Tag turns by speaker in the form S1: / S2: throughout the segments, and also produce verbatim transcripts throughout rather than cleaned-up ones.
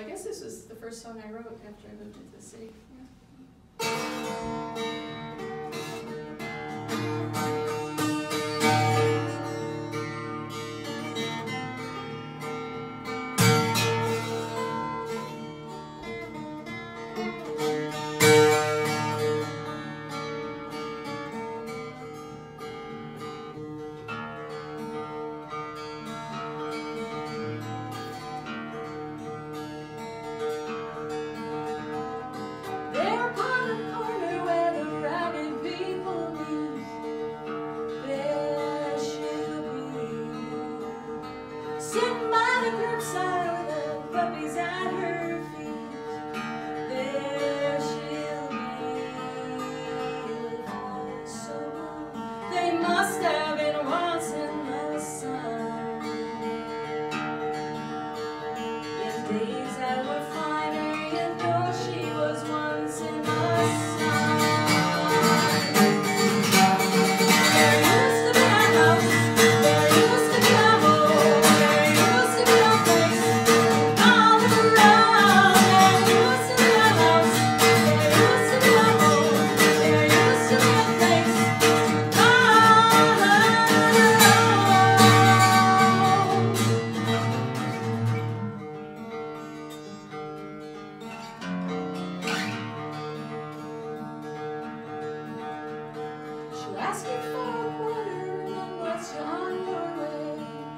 S1: I guess this was the first song I wrote after I moved into the city. Yeah.
S2: Sitting by the curbside with the puppies at her feet, there she'll be living so long. They must have been once in the sun, in days that were finer, and though she was once in the sun. There used to be a house, there used to be a home. She'll ask you for a quarter and what's on your way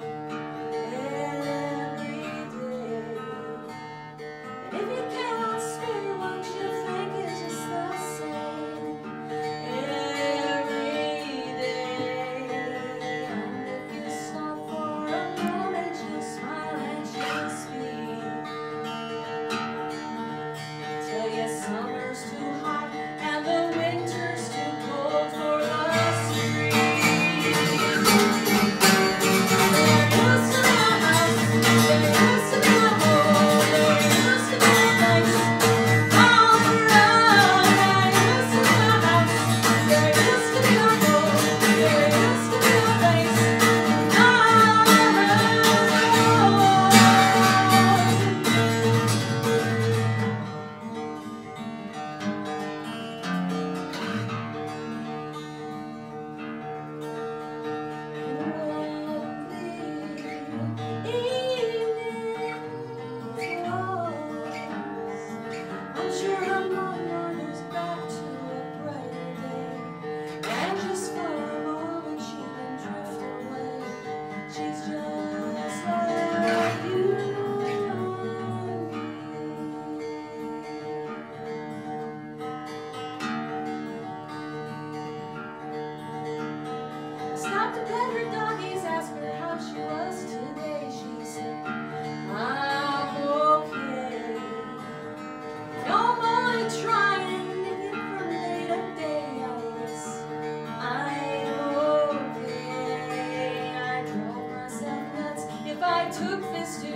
S2: every day. And if you cannot spare what you think is just the same every day. And if you stop for a moment, she'll smile and she'll speak. Tell you summer's too hot and the winter's too cold for the street. There used to be a house, there used to be a home, there used to be a place all around. There used to be a house, there used to be a home, there used to be a place all around. I'm sure her mama is back to a brighter day, and just for a moment she can drift away. She's just like you and me. Stopped to pet her doggies, asked her how she was today. She said, I'm okay. No more trying to get from day to day. I guess I'm okay. I drove myself nuts if I took this to